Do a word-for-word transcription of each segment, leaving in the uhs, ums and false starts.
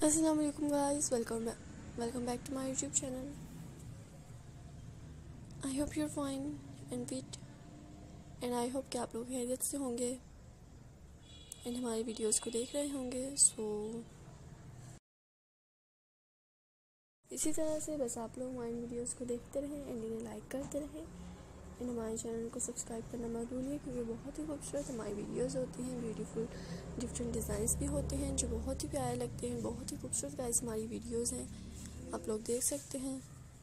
अस्सलाम वालेकुम guys, welcome welcome back to my YouTube channel. I hope you're fine and fit and I hope कि आप लोग खैरियत से होंगे एंड हमारी वीडियोस को देख रहे होंगे। सो so, इसी तरह से बस आप लोग हमारी वीडियोस को देखते रहें एंड इन्हें लाइक करते रहें एंड हमारे चैनल को सब्सक्राइब करना मत भूलिए, क्योंकि बहुत ही खूबसूरत हमारी वीडियोस होती हैं। ब्यूटीफुल डिफरेंट डिज़ाइंस भी होते हैं जो बहुत ही प्यारे लगते हैं। बहुत ही खूबसूरत गाइस हमारी वीडियोस हैं, आप लोग देख सकते हैं।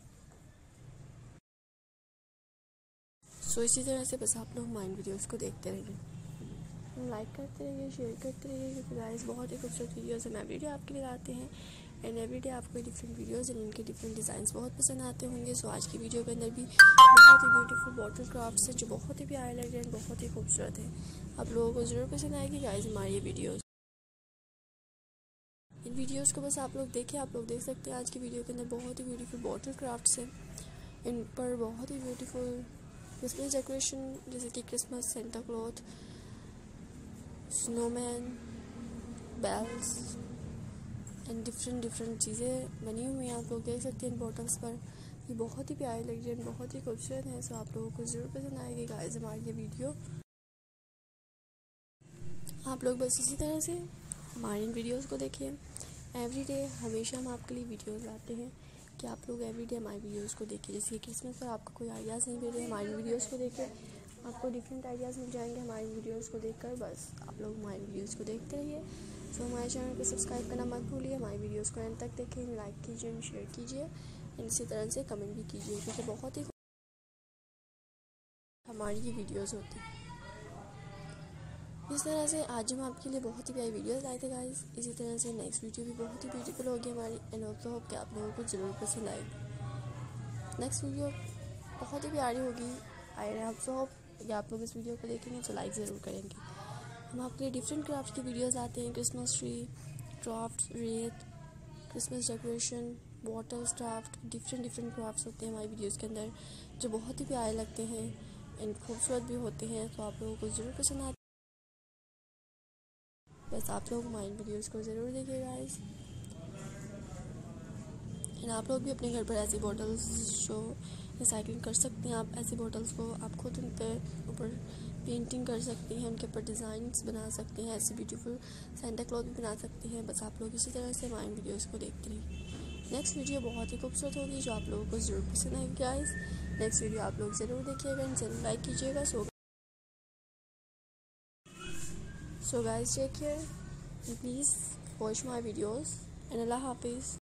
सो so, इसी तरह से बस आप लोग हमारी वीडियोस को देखते रहिए, लाइक करते रहिए, शेयर करते रहिए, क्योंकि गाइस बहुत ही खूबसूरत वीडियोस हम एवरीडे आपके लिए लाते हैं एंड एवरीडे आपको डिफरेंट वीडियोस एंड इनके डिफरेंट डिज़ाइंस बहुत पसंद आते होंगे। सो so, आज की वीडियो के अंदर भी बहुत ही ब्यूटीफुल बॉटल क्राफ्ट्स हैं जो बहुत ही प्यारे लग रहे हैं, बहुत ही खूबसूरत है। आप लोगों को ज़रूर पसंद आएगी गाइस हमारी ये वीडियोस। इन वीडियोस को बस आप लोग देखें, आप लोग देख सकते हैं आज की वीडियो के अंदर बहुत ही ब्यूटीफुल बॉटल क्राफ्ट्स हैं। इन पर बहुत ही ब्यूटीफुल क्रिसमस डेकोरेशन, जैसे कि Christmas, Santa cloth, snowman, bells and different different चीज़ें बनी हुई हैं। आप लोग देख सकते हैं इन बॉटल्स पर, ये बहुत ही प्यारी लग रही है, बहुत ही खूबसूरत है। सो आप लोगों को ज़रूर पसंद आएगी गाइस हमारी ये वीडियो। आप लोग बस इसी तरह से हमारे इन वीडियोस को देखिए। एवरीडे हमेशा हम आपके लिए वीडियोस लाते हैं कि आप लोग एवरीडे हमारी वीडियोस को देखिए। जैसे क्रिसमस पर आपको कोई आइडियाज़ नहीं मिल रहे, हमारी वीडियोस को देखिए, आपको डिफरेंट आइडियाज़ मिल जाएंगे हमारी वीडियोस को देखकर। बस आप लोग हमारी वीडियोस को देखते रहिए। सो हमारे चैनल को सब्सक्राइब करना मत भूलिए, हमारी वीडियोस को एंड तक देखें, लाइक कीजिए एंड शेयर कीजिए एंड इसी तरह से कमेंट भी कीजिए, क्योंकि बहुत ही हमारी ये वीडियोस होती हैं। इस तरह से आज हम आपके लिए बहुत ही प्यारी वीडियोस लाए थे गाइस। इसी तरह से नेक्स्ट वीडियो भी बहुत ही ब्यूटीफुल होगी हमारी एंड ऑल्सो होप कि आप लोगों को ज़रूर पसंद आएगी। नेक्स्ट वीडियो बहुत ही प्यारी होगी। आई ऑल्सो होप कि आप लोग इस वीडियो को देखेंगे तो लाइक ज़रूर करेंगे। हम आपके लिए डिफरेंट क्राफ्ट की वीडियोस आते हैं, क्रिसमस ट्री क्राफ्ट, रेत, Christmas decoration, bottles craft, different different crafts होते हैं हमारी वीडियोस के अंदर जो बहुत ही प्यारे लगते हैं एंड खूबसूरत भी होते हैं। तो आप लोगों को ज़रूर पसंद आते हैं। बस आप लोग हमारी वीडियोस को ज़रूर देखिएगा गाइस एंड आप लोग भी अपने घर पर ऐसी बॉटल्स जो रिसाइकलिंग कर सकते हैं। आप ऐसी बॉटल्स को आप खुद उनके ऊपर पेंटिंग कर सकती हैं, उनके ऊपर डिज़ाइंस बना सकते हैं, ऐसी ब्यूटीफुल सेंटा क्लॉथ भी बना सकते हैं। बस आप लोग इसी तरह से हमारी वीडियोस को देखते रहिए। नेक्स्ट वीडियो बहुत ही खूबसूरत होगी जो आप लोगों को ज़रूर पसंद आएगी गाइस। नेक्स्ट वीडियो आप लोग ज़रूर देखिएगा एंड ज़रूर लाइक कीजिएगा। So so guys take care, please watch my videos and अल्लाह हाफिज़।